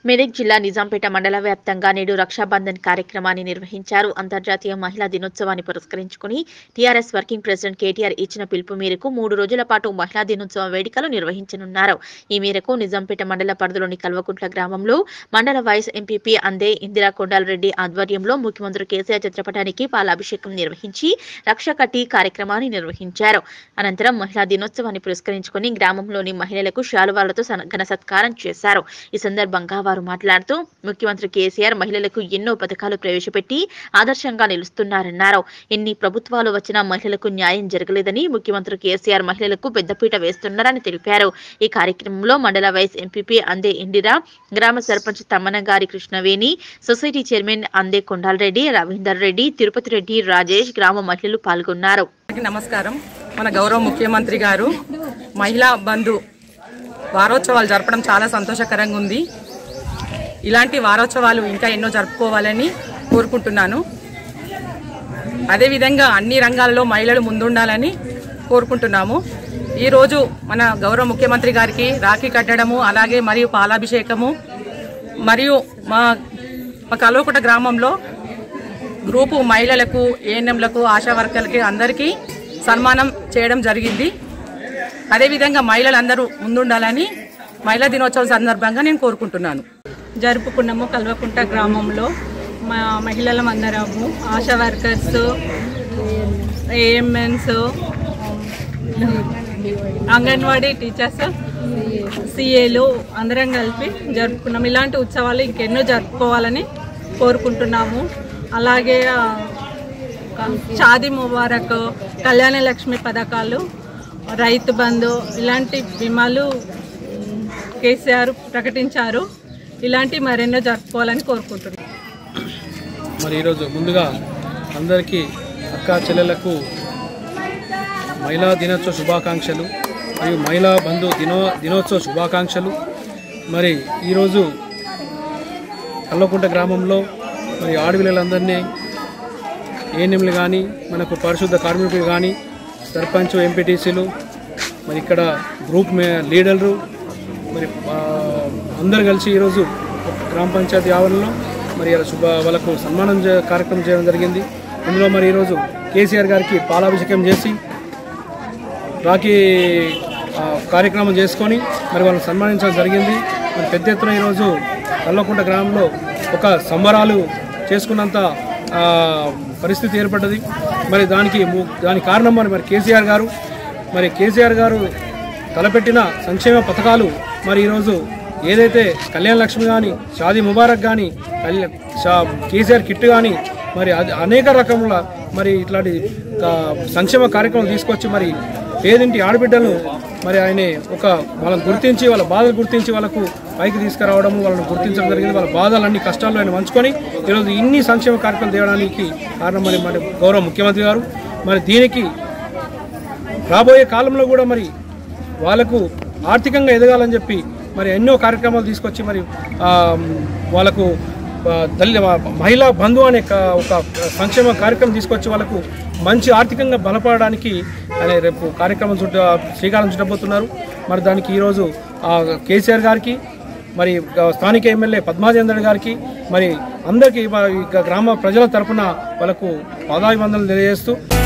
మెదక్ జిల్లా నిజాంపేట మండల వ్యాప్తంగా నేడు రక్షాబంధన్ కార్యక్రమాన్ని నిర్వహించారు. అంతర్జాతీయ మహిళా దినోత్సవాన్ని పురస్కరించుకుని టీఆర్ఎస్ వర్కింగ్ ప్రెసిడెంట్ కేటీఆర్ ఇచ్చిన పిలుపు మేరకు 3 రోజుల పాటు మహిళా దినోత్సవ వేడుకలు నిర్వహించనున్నారు. ఈ మేరకు నిజాంపేట మండల పరిధిలోని కల్వకుంట్ల గ్రామంలో మండల వైస్ ఎంపీపీ అందే ఇందిరా కొండాలరెడ్డి ఆధ్వర్యంలో ముఖ్యమంత్రి కేసీఆర్ చిత్రపటానికి పాలాభిషేకం నిర్వహించి రక్ష కట్టి కార్యక్రమాన్ని నిర్వహించారు. అనంతరం మహిళా దినోత్సవాన్ని పురస్కరించుకుని గ్రామంలోని మహిళలకు శాలువాలతో ఘన సత్కారం చేశారు. ఈ సందర్భంగా వారు మాట్లాడుతూ ముఖ్యమంత్రి కేసీఆర్ మహిళలకు ఎన్నో పథకాలు ప్రవేశపెట్టి ఆదర్శంగా నిలుస్తున్నారన్నారు. ఎన్ని ప్రభుత్వాలు వచ్చినా మహిళలకు న్యాయం జరగలేదని ముఖ్యమంత్రి కేసీఆర్ మహిళలకు పెద్దపీట వేస్తున్నారని తెలిపారు. ఈ కార్యక్రమంలో మండల వైస్ ఎంపీపీ అందే ఇందిరా, గ్రామ సర్పంచ్ తమ్మనగారి కృష్ణవేణి, సొసైటీ చైర్మన్ అందే కొండాలరెడ్డి, రవీందర్ రెడ్డి, తిరుపతి రెడ్డి, రాజేష్, గ్రామ మహిళలు పాల్గొన్నారు. నమస్కారం. మన గౌరవ ముఖ్యమంత్రి గారు మహిళా బంధు వారోత్సవాలు జరపడం చాలా సంతోషకరంగా ఉంది. ఇలాంటి వారోత్సవాలు ఇంకా ఎన్నో జరుపుకోవాలని కోరుకుంటున్నాను. అదేవిధంగా అన్ని రంగాల్లో మహిళలు ముందుండాలని కోరుకుంటున్నాము. ఈరోజు మన గౌరవ ముఖ్యమంత్రి గారికి రాఖీ కట్టడము, అలాగే మరియు పాలాభిషేకము, మరియు మా కల్వకుంట గ్రామంలో గ్రూపు మహిళలకు, ఏఎన్ఎంలకు, ఆశా వర్కర్లకి అందరికీ సన్మానం చేయడం జరిగింది. అదేవిధంగా మహిళలందరూ ముందుండాలని మహిళా దినోత్సవం సందర్భంగా నేను కోరుకుంటున్నాను. జరుపుకున్నాము. కల్వకుంట గ్రామంలో మా మహిళలందరము, Asha workers, ANMs, anganwadi teachers, సిఏలు అందరం కలిపి జరుపుకున్నాము. ఇలాంటి ఉత్సవాలు ఇంకెన్నో జరుపుకోవాలని కోరుకుంటున్నాము. అలాగే షాదీ ముబారక్, కళ్యాణ లక్ష్మి పథకాలు, రైతు బంధు ఇలాంటి బీమాలు కేసీఆర్ ప్రకటించారు. ఇలాంటి మరెన్నో జరుపుకోవాలని కోరుకుంటున్నాను. మరి ఈరోజు ముందుగా అందరికీ అక్కా చెల్లెలకు మహిళా దినోత్సవ శుభాకాంక్షలు మరియు మహిళా బంధు దినోత్సవ శుభాకాంక్షలు. మరి ఈరోజు కల్వకుంట గ్రామంలో మరి ఆడపిల్లలందరినీ, ఏఎన్ఎంలు కానీ, మనకు పరిశుద్ధ కార్మికులు కానీ, సర్పంచ్, ఎంపీటీసీలు, మరి ఇక్కడ గ్రూప్ లీడర్లు, మరి అందరు కలిసి ఈరోజు గ్రామ పంచాయతీ ఆవరణలో మరి వాళ్ళకు సన్మానం కార్యక్రమం చేయడం జరిగింది. ఇందులో మరి ఈరోజు కేసీఆర్ గారికి పాలాభిషేకం చేసి రాఖీ కార్యక్రమం చేసుకొని మరి వాళ్ళని సన్మానించడం జరిగింది. మరి పెద్ద ఎత్తున ఈరోజు కల్వకుంట గ్రామంలో ఒక సంబరాలు చేసుకున్నంత పరిస్థితి ఏర్పడ్డది. మరి దానికి కారణం మరి కేసీఆర్ గారు తలపెట్టిన సంక్షేమ పథకాలు మరి ఈరోజు ఏదైతే కళ్యాణ లక్ష్మి కానీ, షాదీ ముబారక్ కానీ, కేసీఆర్ కిట్ కానీ, మరి అనేక రకముల మరి ఇట్లాంటి సంక్షేమ కార్యక్రమం తీసుకొచ్చి మరి పేదింటి ఆడబిడ్డలను మరి ఆయన వాళ్ళని గుర్తించి, వాళ్ళ బాధలు గుర్తించి వాళ్ళకు పైకి తీసుకురావడము, వాళ్ళని గుర్తించడం జరిగింది. వాళ్ళ బాధలన్నీ, కష్టాలు ఆయన పంచుకొని ఈరోజు ఇన్ని సంక్షేమ కార్యక్రమాలు తేవడానికి కారణం మరి గౌరవ ముఖ్యమంత్రి గారు. మరి దీనికి రాబోయే కాలంలో కూడా మరి వాళ్ళకు ఆర్థికంగా ఎదగాలని చెప్పి మరి ఎన్నో కార్యక్రమాలు తీసుకొచ్చి మరి వాళ్ళకు మహిళా బంధు అనే ఒక సంక్షేమ కార్యక్రమం తీసుకొచ్చి వాళ్ళకు మంచి ఆర్థికంగా బలపడడానికి అనే రేపు కార్యక్రమం శ్రీకారం చుట్టబోతున్నారు. మరి దానికి ఈరోజు కేసీఆర్ గారికి, మరి స్థానిక ఎమ్మెల్యే పద్మాజేందర్ గారికి, మరి అందరికీ గ్రామ ప్రజల తరఫున వాళ్ళకు పాదాభివందనలు తెలియజేస్తూ